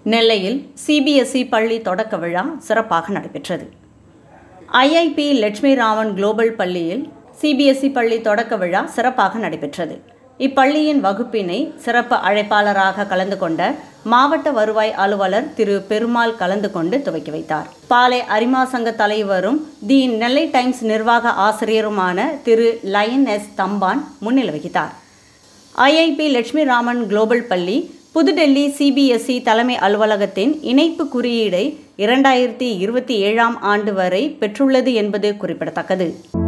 நெல்லையில் Cbse பள்ளி தொடக்க விழா சிறப்பாக நடைபெற்றது. Iipe லட்சுமி ராமன் குளோபல் பள்ளியில் Cbse பள்ளி தொடக்க விழா சிறப்பாக நடைபெற்றது. இப்பள்ளியின் வகுப்பினை சிறப்பு அழைப்பாளராக கலந்து கொண்ட மாவட்ட வருவாய் அலுவலர் திரு பெருமாள் கலந்து கொண்டு துவக்கி வைத்தார். பாலை அரிமா சங்க தலைவரும் தி நெல்லை டைம்ஸ் நிர்வாக ஆசிரியருமான திரு லயன் எஸ் தம்பான் முன்னிலை வகித்தார். Iipe லட்சுமி ராமன் குளோபல் பள்ளி புதுடெல்லி Cbse தலைமை அலுவலகத்தின் இணைப்பு குறியீடை 2027ஆம் ஆண்டு வரை பெற்றுள்ளது என்பது குறிப்பிடத்தக்கது.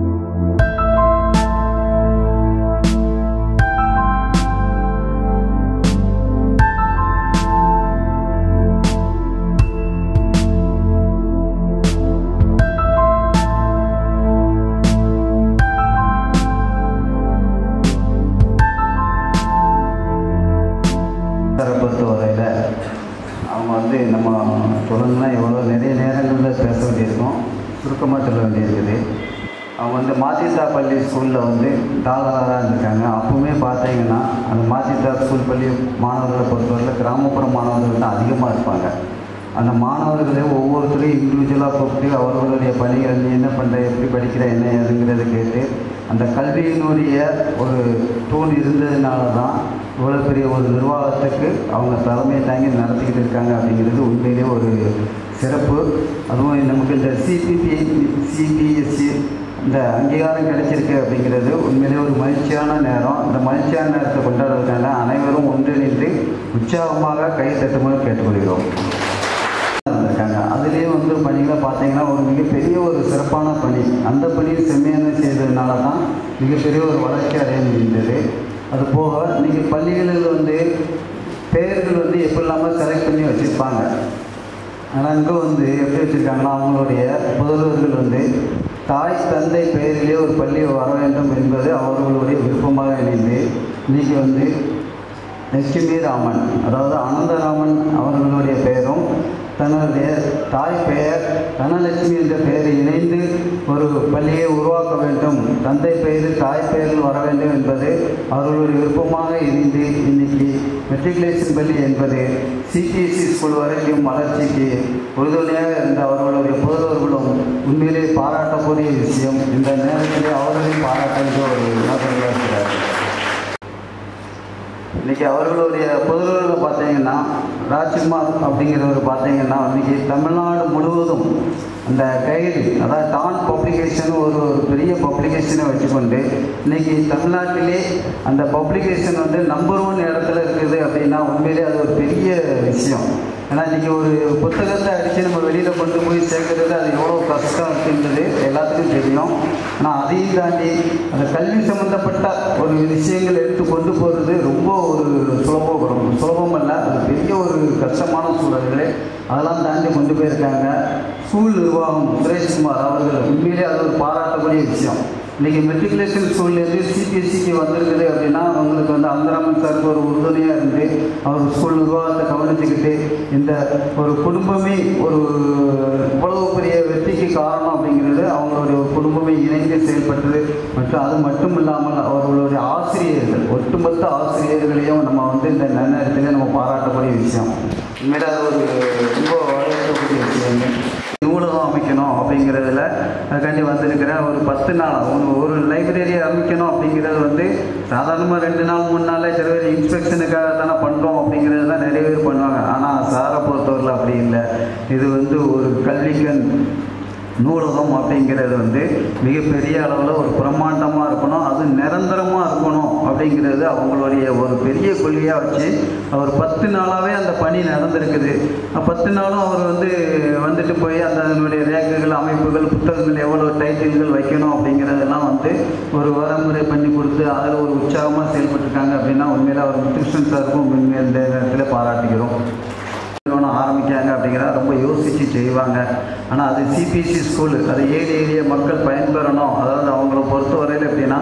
பொறுத்தவரையில் அவங்க நம்ம சொல்லணும்னா எவ்வளோ நிறைய நேரங்களில் பேச வேண்டியிருக்கும், சுருக்கமாக சொல்ல வேண்டியிருக்குது. அவங்க மாத்தித்தா பள்ளி ஸ்கூலில் தாளாளராக இருந்திருக்காங்க. அப்பவுமே பார்த்தீங்கன்னா அந்த மாத்தித்தா ஸ்கூல் பள்ளி மாணவர்களை பொறுத்தவரையில் கிராமப்புற மாணவர்கள் தான் அதிகமாக இருப்பாங்க. அந்த மாணவர்களே ஒவ்வொருத்தரையும் இண்டிவிஜுவலாக கூப்பிட்டு அவர்களுடைய பணிகள் நீ என்ன பண்ணுற, எப்படி படிக்கிற, என்ன ஏதுங்கிறத கேட்டு அந்த கல்வியினுடைய ஒரு தூண் இருந்ததுனால தான் இவ்வளோ பெரிய ஒரு நிர்வாகத்துக்கு அவங்க தலைமையை தாங்கி நடத்திக்கிட்டு இருக்காங்க. அப்படிங்கிறது உண்மையிலே ஒரு சிறப்பு. அதுவும் நமக்கு இந்த Cbse இந்த அங்கீகாரம் கிடைச்சிருக்கு அப்படிங்கிறது உண்மையிலே ஒரு மகிழ்ச்சியான நேரம். இந்த மகிழ்ச்சியான நேரத்தை கொண்டாடுறதுனால அனைவரும் ஒன்றிணைந்து உற்சாகமாக கை தட்டுமாறு கேட்டுக்கொள்கிறோம். இருக்காங்க அதுலேயும் பணிகளை பார்த்தீங்கன்னா ஒரு மிகப்பெரிய ஒரு சிறப்பான பணி. அந்த பணியை செம்மையான செய்ததுனால தான் மிகப்பெரிய ஒரு வளர்ச்சி அடைய முடிந்தது. அது போக இன்றைக்கி பள்ளிகளில் பெயர்கள் எப்படி இல்லாமல் செலக்ட் பண்ணி வச்சுருப்பாங்க. ஆனால் இங்கே எப்படி வச்சுருக்காங்கன்னா அவங்களுடைய முதல்வர்கள் தாய் தந்தை பெயரிலே ஒரு பள்ளி வர வேண்டும் என்பது அவர்களுடைய விருப்பமாக இணைந்து இன்றைக்கி லட்சுமி ராமன், அதாவது அனந்தராமன் அவர்களுடைய பெயரும் தன்னுடைய தாய் பெயர் தனலட்சுமி என்ற பெயரை இணைந்து ஒரு பள்ளியை உருவாக்க வேண்டும், தந்தை பெயர் தாய் பெயரில் வர வேண்டும் என்பது அவர்களுடைய விருப்பமாக இணைந்து இன்னைக்கு மெட்ரிகுலேஷன் பள்ளி என்பது Cbse ஸ்கூல் வரைக்கும் வளர்ச்சிக்கு உறுதுணையாக இருந்த அவர்களுடைய புதல்வர்களும் உண்மையிலே பாராட்டக்கூடிய விஷயம். இந்த நேரத்திலே அவர்களையும் பாராட்டுகின்ற ஒரு நபர்களாக இருக்கிறார். இன்றைக்கி அவர்களுடைய புதல்வர்கள் பார்த்தீங்கன்னா ராஜ்குமார் அப்படிங்கிறவர் பார்த்தீங்கன்னா இன்றைக்கி தமிழ்நாடு முழுவதும் அந்த கைடு, அதாவது டான் பப்ளிகேஷன் ஒரு பெரிய பப்ளிகேஷனை வச்சுக்கொண்டு இன்றைக்கி தமிழ்நாட்டிலே அந்த பப்ளிகேஷன் நம்பர் 1 இடத்துல இருக்குது அப்படின்னா உண்மையிலே அது ஒரு பெரிய விஷயம். ஏன்னா இன்றைக்கி ஒரு புத்தகத்தை அடித்து நம்ம வெளியில் கொண்டு போய் சேர்க்கறது அது எவ்வளோ கஷ்டம் இருக்குன்றது எல்லாத்துக்கும் தெரியும். ஆனால் அதையும் தாண்டி அந்த கல்வி சம்மந்தப்பட்ட ஒரு விஷயங்கள் எடுத்து கொண்டு போகிறது ரொம்ப ஒரு சுலபம் அல்ல, அது பெரிய ஒரு கஷ்டமான சூழல்களே. அதெல்லாம் தாண்டி கொண்டு போயிருக்காங்க. ஸ்கூல் நிர்வாகம் சுரேஷ்குமார் அவர்கள் உண்மையிலே அது ஒரு பாராட்டக்கூடிய விஷயம். இன்றைக்கி மெட்ரிகுலேஷன் ஸ்கூல்லேருந்து Cbseக்கு வந்திருக்குது அப்படின்னா அவங்களுக்கு அந்தராமன் சாருக்கு ஒரு உறுதுணையாக இருந்து அவர் ஸ்கூல் நிர்வாகத்தை கவனிச்சுக்கிட்டு இந்த ஒரு குடும்பமே ஒரு இவ்வளவு பெரிய வெற்றிக்கு காரணம் அப்படிங்கிறது அவங்களுடைய ஒரு குடும்பமே இணைந்து செயல்பட்டது. மற்றும் அது மட்டும் இல்லாமல் அவர்களுடைய ஆசிரியர்கள், ஒட்டுமொத்த ஆசிரியர்களையும் நம்ம இந்த நேரத்திலே நம்ம பாராட்டக்கூடிய விஷயம். உண்மையில அது ஒரு ரொம்ப வரவேற்கக்கூடிய விஷயம். நூலகம் அமைக்கணும் அப்படிங்கிறதுல அதுக்காண்டி வந்திருக்கிற ஒரு 10 நாள் ஒரு லைப்ரரியை அமைக்கணும் அப்படிங்கிறது சாதாரணமாக 2 நாள் 3 நாளில் சில பேர் இன்ஸ்பெக்ஷனுக்காக தானே பண்ணுறோம் அப்படிங்கிறது தான் நிறைய பேர் பண்ணுவாங்க. ஆனால் சாரை பொறுத்தவரையில் அப்படி இல்லை. இது ஒரு கல்விக்கண் நூலகம் அப்படிங்கிறது மிகப்பெரிய அளவில் ஒரு பிரம்மாண்டமாக இருக்கணும், அது நிரந்தரமாக இருக்கணும் அப்படிங்கிறது அவங்களுடைய ஒரு பெரிய கொள்கையாக வச்சு அவர் 10 நாளாகவே அந்த பணி நடந்திருக்குது. 10 நாளும் அவர் வந்துட்டு போய் அதனுடைய ரேக்குகள், அமைப்புகள், புத்தகங்கள் எவ்வளோ டைட்டில்கள் வைக்கணும் அப்படிங்கிறதெல்லாம் ஒரு வரமுறை பண்ணி கொடுத்து அதில் ஒரு உற்சாகமாக செயல்பட்டுருக்காங்க. அப்படின்னா உண்மையில் அவர் முத்துகிருஷ்ணன் சாருக்கும் உண்மையில் இந்த நேரத்தில் பாராட்டுகிறோம். ஆரம்பிக்காங்க அப்படிங்கிறத ரொம்ப யோசித்து செய்வாங்க. ஆனால் அது Cbse ஸ்கூலு, அது ஏரியா மக்கள் பயன்பெறணும். அதாவது அவங்கள பொறுத்தவரையில் எப்படின்னா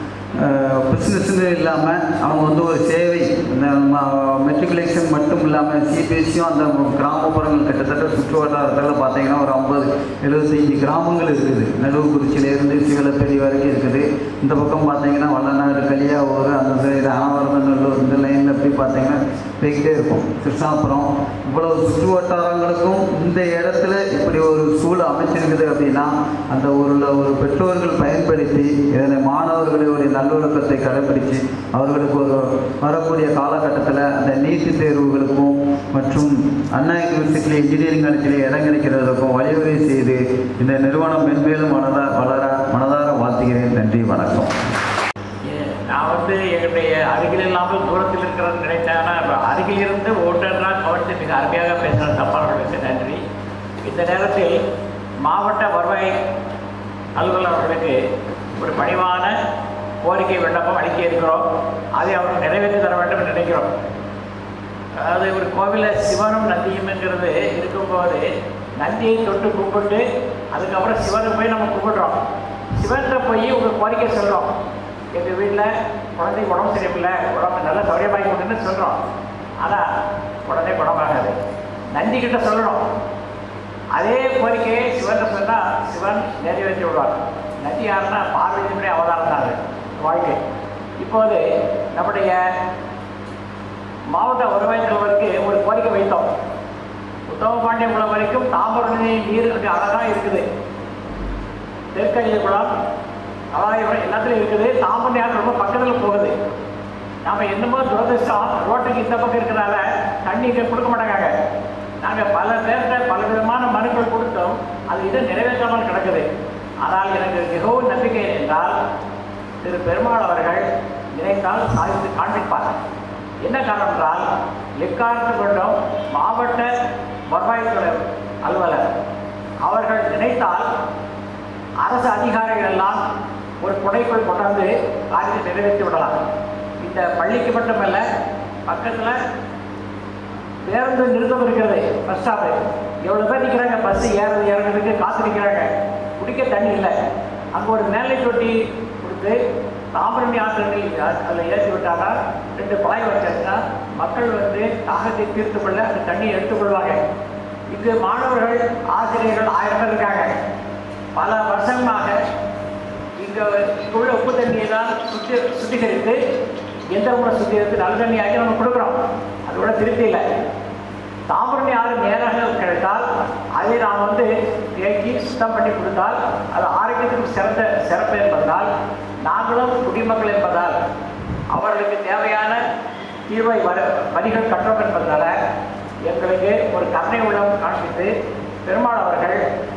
பிஸ்னஸ்ன்னு இல்லாமல் அவங்க ஒரு சேவை, இந்த மெட்ரிகுலேஷன் மட்டும் இல்லாமல் Cbseயும் அந்த கிராமப்புறங்கள் கிட்டத்தட்ட சுற்று வட்டாரத்தில் பார்த்தீங்கன்னா ஒரு 50-75 கிராமங்கள் இருக்குது. நடுவுக்குறிச்சியிலேருந்து சிவலப்பேரி வரைக்கும் இருக்குது. இந்த பக்கம் பார்த்தீங்கன்னா வல்லநாடு, கலியாவூர், அந்த சைடு ஆனவரதநல்லூர், இந்த லைனில் எப்படி பார்த்தீங்கன்னா போய்கிட்டே இருக்கும். கிருஷ்ணாபுரம் இவ்வளவு சுற்று வட்டாரங்களுக்கும் இந்த இடத்துல இப்படி ஒரு சூழல் அமைச்சிருக்குது அப்படின்னா அந்த ஊரில் ஒரு பெற்றோர்கள் பயன்படுத்தி இதனை மாணவர்களுடைய நல்லொழுக்கத்தை கடைபிடித்து அவர்களுக்கு ஒரு வரக்கூடிய காலகட்டத்தில் அந்த நீட்டு தேர்வுகளுக்கும் மற்றும் அண்ணா யூனிவர்சிட்டியில் இன்ஜினியரிங் காலேஜில் இடம் கிடைக்கிறதுக்கும் வழிவகை செய்து இந்த நிறுவனம் மென்மேலும் மனதார வாழ்த்துகிறேன். நன்றி, வணக்கம். நான் எங்களுடைய அருகில் இல்லாமல் தூரத்தில் இருக்கிறது நினைத்தேன். அருகில் இருந்து ஓட்டென்றால் கவனித்து மிக அருமையாக பேசுகிற தப்பாளர்களுக்கு நன்றி. இந்த நேரத்தில் மாவட்ட வருவாய் அலுவலர் அவர்களுக்கு ஒரு பணிவான கோரிக்கை விண்ணப்பம் அளிக்க இருக்கிறோம். அதை அவர்கள் நிறைவேற்றி தர வேண்டும் என்று நினைக்கிறோம். அதாவது ஒரு கோவிலில் சிவனும் நந்தியும்ங்கிறது இருக்கும்போது நந்தியை தொட்டு கும்பிட்டு அதுக்கப்புறம் சிவனை போய் நம்ம கும்பிடுறோம். சிவன்கிட்ட போய் உங்கள் கோரிக்கை சொல்கிறோம். எங்கள் வீட்டில் குழந்தைக்கு உடம்பு சரியில்லை, உடம்பு நல்லா சௌரியமாகி கொடுன்னு சொல்கிறோம். ஆனால் உடனே குணமாகாது. நந்திக்கிட்ட சொல்லணும். அதே கோரிக்கையை சிவன்கிட்ட சொன்னால் சிவன் நிறைவேற்றி விடுவார். நந்தி யாருன்னா பார்வதியினுடைய அவதாரம் தான் அது வாழ்க்கை. இப்போது நம்முடைய மாவட்ட வருவாய் தலைவருக்கு ஒரு கோரிக்கை வைத்தோம். உத்தமபாண்டியகுளம் வரைக்கும் தாமிரபரணி நீர் அழகாக இருக்குது. தெற்கரிய குளம் அழகாக எல்லாத்துலையும் இருக்குது. தாமிரபரணி ரொம்ப பக்கத்தில் போகுது. நாம் என்னமோ துரதிருஷ்டம் ரோட்டுக்கு இந்த பக்கம் இருக்கிறனால தண்ணி கொடுக்க மாட்டாங்க. நாங்கள் பல பேர்கிட்ட பல விதமான மனுக்கள் கொடுத்தோம். அது இன்னும் நிறைவேற்றாமல் கிடக்குது. ஆனால் எனக்கு மிகவும் நம்பிக்கை என்றால் திரு பெருமாள் அவர்கள் நினைத்தால் சாதித்து காண்பிப்பார். என்ன காரணம் என்றால் எக்காரணத்து கொண்டும் மாவட்ட வருவாய்த்துறை அலுவலர் அவர்கள் நினைத்தால் அரசு அதிகாரிகள் எல்லாம் ஒரு குடைக்குள் கொண்டாந்து காரியத்தை நிறைவேற்றி விடலாம். இந்த பள்ளிக்கு மட்டுமல்ல, பக்கத்தில் பேருந்து நிறுத்தம் இருக்கிறது. பஸ் ஸ்டாப்பு எவ்வளோ பேர் நிற்கிறாங்க, பஸ்ஸு ஏறது இறங்குறதுக்கு காத்து நிற்கிறாங்க. குடிக்க தண்ணி இல்லை. அங்கே ஒரு மேலை தொட்டி கொடுத்து தாமிரபரணி ஆற்றலில் அதில் ஏற்றி விட்டாங்கன்னா 2 குழாய் வச்சாச்சுன்னா மக்கள் தாகத்தை தீர்த்து கொள்ள அந்த தண்ணியை எடுத்துக்கொள்வாங்க. இங்கு மாணவர்கள் ஆசிரியர்கள் 1000 பேர் இருக்காங்க. பல வருஷமாக இங்குள்ள உப்பு தண்ணியை தான் சுத்திகரித்து எந்திரமுறை சுத்திகரித்து நல்ல தண்ணி ஆகி நம்ம கொடுக்குறோம். அதோட திருப்தி இல்லை. தாமிரபரணி ஆறு நேராக கிடைத்தால் அதை நாம் தேக்கி சுத்தம் பண்ணி கொடுத்தால் அது ஆரோக்கியத்துக்கு சிறப்பு என்பதால் நாங்களும் குடிமக்கள் என்பதால் அவர்களுக்கு தேவையான தீர்வை வரிகள் கற்றோம் என்பதனால எங்களுக்கு ஒரு கருணை உள்ளம் காண்பித்து பெருமாள் அவர்கள்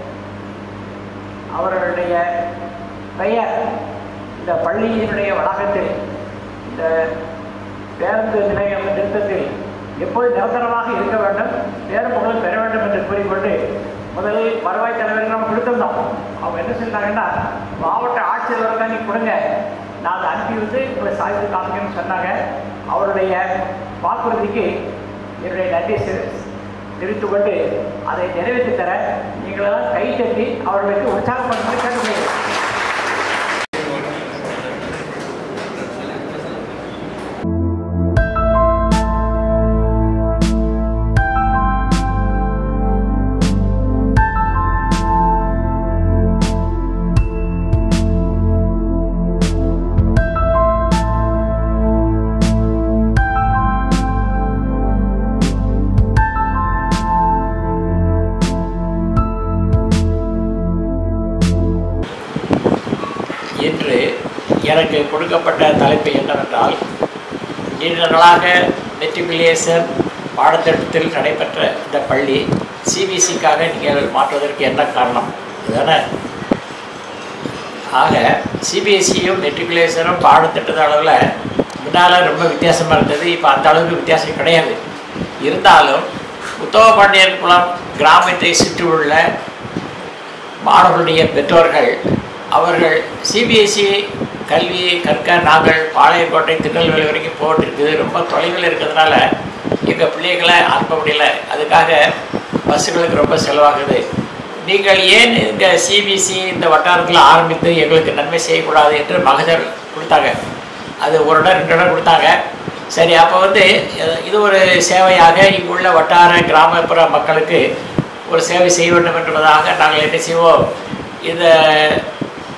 அவர்களுடைய பெயர் இந்த பள்ளியினுடைய வளாகத்தில் இந்த பேருந்து நிலையம் நிறுத்தத்தில் எப்போது நிரந்தரமாக இருக்க வேண்டும், பேரும் புகழும் பெற வேண்டும் என்று கூறிக்கொண்டு முதலில் வருவாய் தலைவருக்கு நம்ம கொடுத்துருந்தோம். அவங்க என்ன சொல்லிட்டாங்கன்னா, மாவட்ட ஆட்சியர் தான் நீ கொடுங்க, நான் அதை அனுப்பி உங்களை சாதித்து காமிக்கணும்னு சொன்னாங்க. அவருடைய வாக்குறுதிக்கு என்னுடைய நன்றி தெரிவித்து கொண்டு அதை நிறைவேற்றி தர நீங்களெல்லாம் கை தட்டி அவர்களுக்கு உற்சாகப்படுத்தி கேட்டுக்கொள்கிறேன். இன்று எனக்கு கொடுக்கப்பட்ட தலைப்பு என்னவென்றால், நீண்ட நாளாக மெட்ரிகுலேஷன் பாடத்திட்டத்தில் நடைபெற்ற இந்த பள்ளி சிபிஎஸ்சிக்காக நீங்கள் மாற்றுவதற்கு என்ன காரணம் அதுதானே? ஆக சிபிஎஸ்சியும் மெட்ரிகுலேஷனும் பாடத்திட்டத்த அளவில் முன்னால் ரொம்ப வித்தியாசமாக இருந்தது. இப்போ அந்த அளவுக்கு வித்தியாசம் கிடையாது. இருந்தாலும் உத்தமபாண்டியகுளம் கிராமத்தை சுற்றியுள்ள மாணவர்களுடைய பெற்றோர்கள் அவர்கள் சிபிஎஸ்சி கல்வியை கற்க நாங்கள் பாளையங்கோட்டை திருநெல்வேலி வரைக்கும் போட்டிருக்குது, ரொம்ப தொலைவில் இருக்கிறதுனால எங்கள் பிள்ளைகளை அனுப்ப முடியல, அதுக்காக பஸ்ஸுகளுக்கு ரொம்ப செலவாகுது, நீங்கள் ஏன் இந்த சிபிஎஸ்சி இந்த வட்டாரத்தில் ஆரம்பித்து எங்களுக்கு நன்மை செய்யக்கூடாது என்று மகஜர் கொடுத்தாங்க. அது 1 இடம் 2 இடம் கொடுத்தாங்க. சரி, அப்போ இது ஒரு சேவையாக இங்குள்ள வட்டார கிராமப்புற மக்களுக்கு ஒரு சேவை செய்ய வேண்டும் என்பதாக நாங்கள் என்ன செய்வோம், இந்த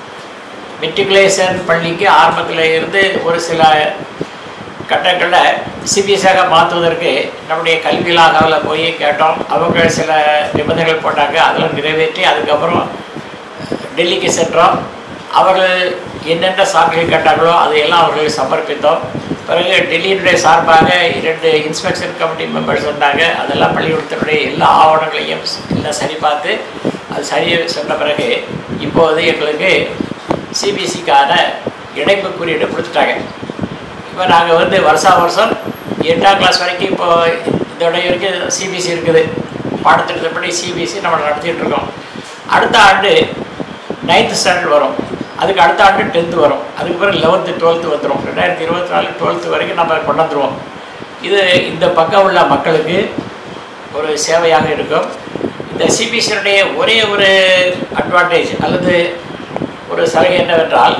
மெட்ரிகுலேஷன் பள்ளிக்கு ஆரம்பத்தில் இருந்து ஒரு சில கட்டங்களில் சிபிஎஸ்சியாக மாற்றுவதற்கு நம்முடைய கல்வியிலாக போய் கேட்டோம். அவங்க சில நிபந்தனைகள் போட்டாங்க, அதெல்லாம் நிறைவேற்றி அதுக்கப்புறம் டெல்லிக்கு சென்றோம். அவர்கள் என்னென்ன சான்றுகள் கேட்டார்களோ அதையெல்லாம் அவர்கள் சமர்ப்பித்தோம். பிறகு டெல்லியினுடைய சார்பாக 2 இன்ஸ்பெக்ஷன் கமிட்டி மெம்பர்ஸ் வந்தாங்க. அதெல்லாம் பள்ளிக்கூடத்தினுடைய எல்லா ஆவணங்களையும் எல்லாம் சரி பார்த்து அது சரி சொன்ன பிறகு இப்போது எங்களுக்கு சிபிஎஸ்சிக்கான இணைப்பு குறியீடு கொடுத்துட்டாங்க. இப்போ நாங்கள் வருஷா வருஷம் 8ஆம் கிளாஸ் வரைக்கும் இப்போது இதோட வரைக்கும் சிபிஎஸ்சி இருக்குது. பாடத்திட்டப்படி சிபிஎஸ்சி நம்ம நடத்திட்டு இருக்கோம். அடுத்த ஆண்டு 9th ஸ்டாண்டர்ட் வரும், அதுக்கு அடுத்த ஆண்டு 10th வரும், அதுக்கு பிறகு 11th 12th வந்துடும். 2024 12th வரைக்கும் நம்ம கொண்டு வந்துடுவோம். இது இந்த பக்கம் உள்ள மக்களுக்கு ஒரு சேவையாக இருக்கும். இந்த சிபிஎஸ்சியுடைய ஒரே ஒரு அட்வான்டேஜ் அல்லது ஒரு சலுகை என்னவென்றால்,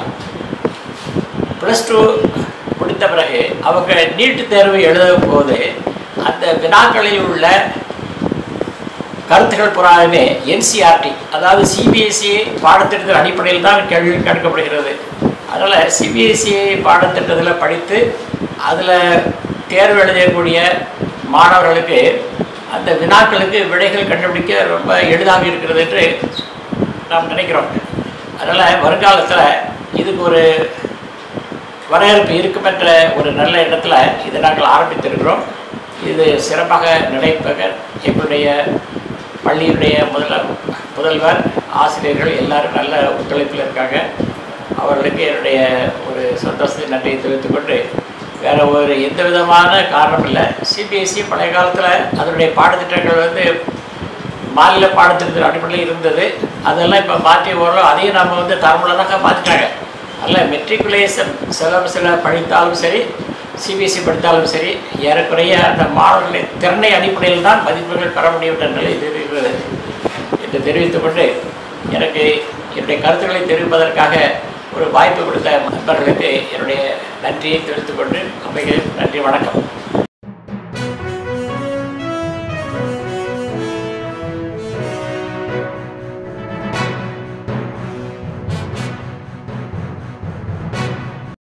+2 முடித்த பிறகு அவங்க நீட் தேர்வு எழுதும் போது அந்த வினாக்களில் உள்ள கருத்துக்கள் புறாமே என்சிஆர்டி, அதாவது சிபிஎஸ்சி பாடத்திட்டத்தின் அடிப்படையில் தான் கேள்வி கேட்கப்படுகிறது. அதனால் சிபிஎஸ்சி பாடத்திட்டத்தில் படித்து அதில் தேர்வு எழுதக்கூடிய மாணவர்களுக்கு அந்த வினாக்களுக்கு விடைகள் கண்டுபிடிக்க ரொம்ப எளிதாக இருக்கிறது என்று நாம் நினைக்கிறோம். அதனால் வருங்காலத்தில் இதுக்கு ஒரு வரவேற்பு இருக்கும் என்ற ஒரு நல்ல இடத்துல இதை நாங்கள் ஆரம்பித்திருக்கிறோம். இது சிறப்பாக நடைபெற எங்களுடைய பள்ளியினுடைய முதல்வர், ஆசிரியர்கள் எல்லாரும் நல்ல ஒத்துழைப்பில் இருக்காங்க. அவர்களுக்கு என்னுடைய ஒரு சந்தோஷத்தை நன்றியை தெரிவித்துக்கொண்டு, வேறு ஒரு எந்த விதமான காரணம் இல்லை. சிபிஎஸ்சி பழைய காலத்தில் அதனுடைய பாடத்திட்டங்கள் மாநில பாடத்திட்டத்தின் அடிப்படையில் இருந்தது. அதெல்லாம் இப்போ மாற்றி ஓரளவு அதையும் நம்ம தரமுள்ளதாக மாற்றிட்டாங்க. அதில் மெட்ரிகுலேஷன் சிலபஸில் படித்தாலும் சரி, சிபிஎஸ்சி படித்தாலும் சரி, ஏறக்குறைய அந்த மாணவர்களின் திறனை அடிப்படையில் தான் மதிப்பெண்கள் பெற முடியும் என்ற நிலை தெரிவிக்கிறது என்று தெரிவித்துக்கொண்டு, எனக்கு என்னுடைய கருத்துக்களை தெரிவிப்பதற்காக ஒரு வாய்ப்பு கொடுத்த நண்பர்களுக்கு என்னுடைய நன்றியை தெரிவித்துக்கொண்டு அமைகிறேன். நன்றி, வணக்கம்.